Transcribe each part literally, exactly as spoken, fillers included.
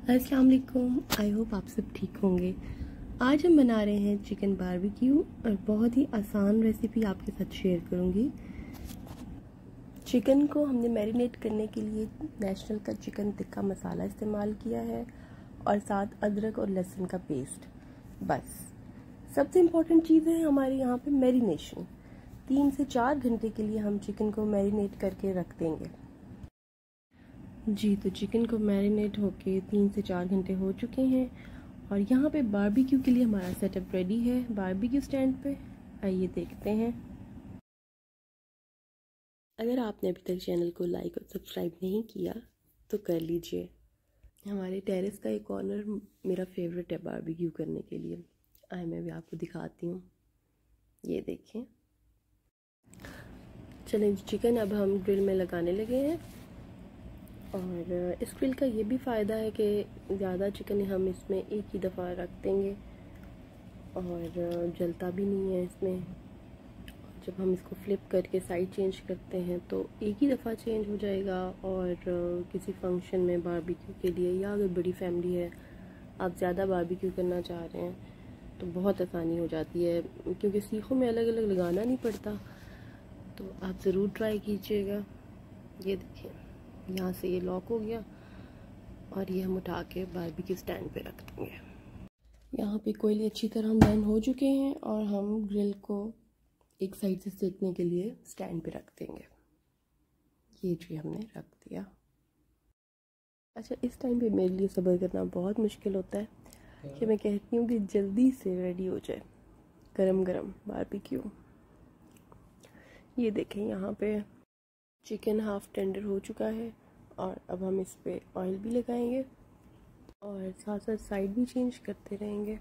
अस्सलाम वालेकुम। I hope आप सब ठीक होंगे। आज हम बना रहे हैं चिकन बारबेक्यू और बहुत ही आसान रेसिपी आपके साथ शेयर करूंगी। चिकन को हमने मैरिनेट करने के लिए नेशनल का चिकन टिक्का मसाला इस्तेमाल किया है और साथ अदरक और लहसुन का पेस्ट। बस सबसे इम्पोर्टेंट चीज़ है हमारे यहाँ पे मैरिनेशन। तीन से चार घंटे के लिए हम चिकन को मैरिनेट करके रख देंगे। जी, तो चिकन को मैरिनेट होके तीन से चार घंटे हो चुके हैं और यहाँ पे बारबेक्यू के लिए हमारा सेटअप रेडी है बारबेक्यू स्टैंड पे। आइए देखते हैं। अगर आपने अभी तक चैनल को लाइक और सब्सक्राइब नहीं किया तो कर लीजिए। हमारे टेरेस का एक कॉर्नर मेरा फेवरेट है बारबेक्यू करने के लिए। आए मैं भी आपको दिखाती हूँ, ये देखें। चलें, चिकन अब हम ग्रिल में लगाने लगे हैं और इस ग्रिल का ये भी फ़ायदा है कि ज़्यादा चिकन हम इसमें एक ही दफ़ा रख देंगे और जलता भी नहीं है इसमें। जब हम इसको फ्लिप करके साइड चेंज करते हैं तो एक ही दफ़ा चेंज हो जाएगा। और किसी फंक्शन में बारबेक्यू के लिए या अगर बड़ी फैमिली है, आप ज़्यादा बारबेक्यू करना चाह रहे हैं तो बहुत आसानी हो जाती है, क्योंकि सीखों में अलग अलग लगाना नहीं पड़ता। तो आप ज़रूर ट्राई कीजिएगा। ये देखिए, यहाँ से ये लॉक हो गया और ये हम उठा के बारबेक्यू स्टैंड पे रख देंगे। यहाँ पे कोयले अच्छी तरह बर्न हो चुके हैं और हम ग्रिल को एक साइड से सेकने के लिए स्टैंड पे रख देंगे। ये जी हमने रख दिया। अच्छा, इस टाइम पे मेरे लिए सब्र करना बहुत मुश्किल होता है कि मैं कहती हूँ कि जल्दी से रेडी हो जाए गरम गरम बारबेक्यू। ये देखें, यहाँ पे चिकन हाफ टेंडर हो चुका है और अब हम इस पे ऑयल भी लगाएंगे और साथ साथ साइड भी चेंज करते रहेंगे।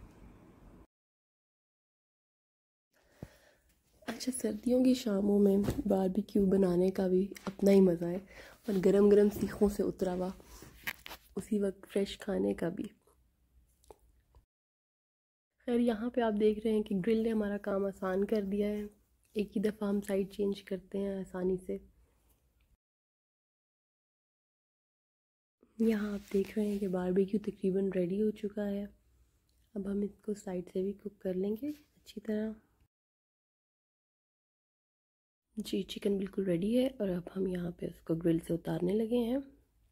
अच्छा, सर्दियों की शामों में बारबेक्यू बनाने का भी अपना ही मज़ा है और गरम गरम सीखों से उतरा हुआ उसी वक्त फ्रेश खाने का भी। खैर, यहाँ पे आप देख रहे हैं कि ग्रिल ने हमारा काम आसान कर दिया है। एक ही दफ़ा हम साइड चेंज करते हैं आसानी से। यहाँ आप देख रहे हैं कि बारबेक्यू तकरीबन रेडी हो चुका है। अब हम इसको साइड से भी कुक कर लेंगे अच्छी तरह। जी, चिकन बिल्कुल रेडी है और अब हम यहाँ पे उसको ग्रिल से उतारने लगे हैं।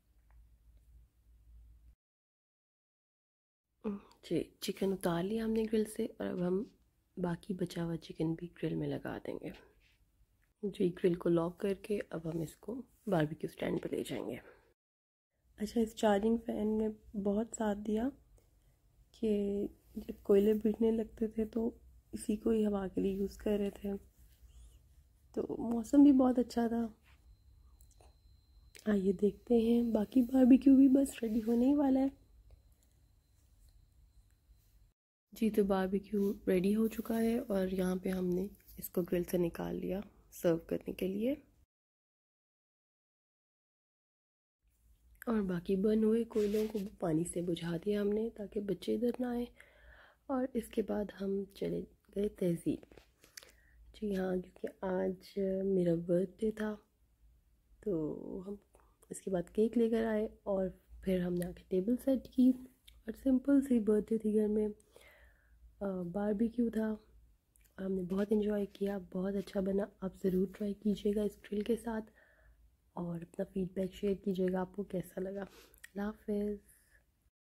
जी, चिकन उतार लिया हमने ग्रिल से और अब हम बाकी बचा हुआ चिकन भी ग्रिल में लगा देंगे। जी, ग्रिल को लॉक करके अब हम इसको बारबेक्यू स्टैंड पर ले जाएंगे। अच्छा, इस चार्जिंग फ़ैन ने बहुत साथ दिया कि जब कोयले बिकने लगते थे तो इसी को ही हवा के लिए यूज़ कर रहे थे। तो मौसम भी बहुत अच्छा था। आइए देखते हैं, बाकी बारबेक्यू भी बस रेडी होने ही वाला है। जी, तो बारबेक्यू रेडी हो चुका है और यहाँ पे हमने इसको ग्रिल से निकाल लिया सर्व करने के लिए। और बाकी बर्न हुए कोयलों को पानी से बुझा दिया हमने ताकि बच्चे इधर ना आए। और इसके बाद हम चले गए तहज़ीब। जी हाँ, क्योंकि आज मेरा बर्थडे था तो हम इसके बाद केक लेकर आए और फिर हमने आके टेबल सेट की और सिंपल सी बर्थडे थी, घर में बारबेक्यू था और हमने बहुत इन्जॉय किया। बहुत अच्छा बना। आप ज़रूर ट्राई कीजिएगा इस ग्रिल के साथ और अपना फ़ीडबैक शेयर कीजिएगा आपको कैसा लगा। अल्लाह हाफ़िज़।